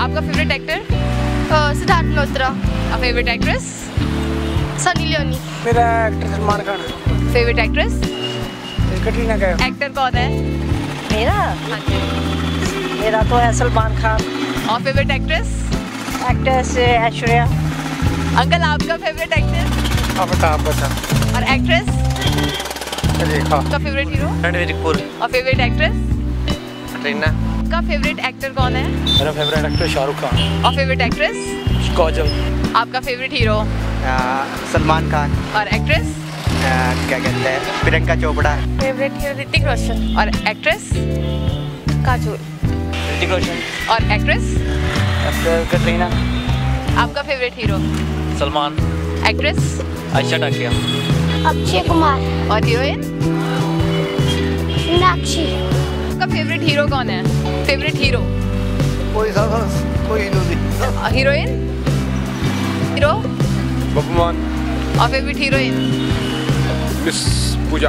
आपका favourite actor? Siddharth Malhotra. Favourite actress? Sunny Leone. मेरा actor Salman Khan. Favourite actress? Katrina Kaif. Actor कौन है? मेरा हाँ जी। मेरा तो है सलमान खान। और favourite actress? Actress Aishwarya. Uncle आपका फेवरेट एक्टर? अमिताभ बच्चन। और एक्ट्रेस? रेखा। आपका फेवरेट हीरो? रणवीर कपूर। और फेवरेट एक्ट्रेस? कटरीना। आपका फेवरेट एक्टर कौन है? मेरा फेवरेट एक्टर शाहरुख खान। और फेवरेट एक्ट्रेस? काजल। आपका फेवरेट हीरो? सलमान खान। और एक्ट्रेस? क्या कहते हैं, प्रियंका चोपड़ा। Favourite hero Hrithik Roshan. और एक्ट्रेस? काजोल। ऋतिक रोशन। और एक्ट्रेस? कटरीना। आपका favourite hero? Salman. Actress? Ayesha Takia. Akshay Kumar. और हीरोइन? मीनाक्षी। आपका फेवरेट हीरो कौन है? Favourite hero? कोई नहीं। हीरोइन? हीरो? बब्बूमान। और favourite heroine? Miss Pooja.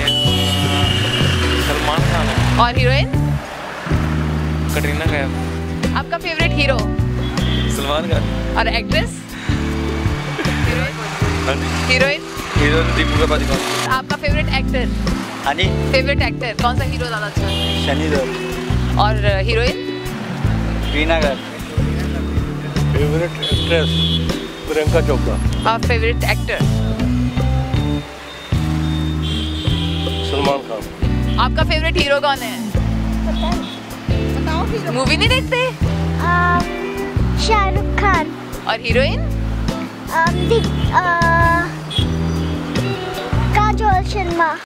Salman Khan. और हीरोइन? कटरीना कैफ। आपका फेवरेट हीरो? सलमान खान। और actress? Heroine? Hero Deepika Padukone. आपका फेवरेट एक्टर? हाँ जी। फेवरेट एक्टर कौन सा हीरो ज्यादा अच्छा है? शनि देओल। और हीरोइन? रीना घर। Favourite actress Priyanka Chopra. और फेवरेट एक्टर? सलमान खान। आपका फेवरेट हीरो कौन है? मूवी नहीं देखते? शाहरुख खान। और हीरोइन? काजोल शर्मा।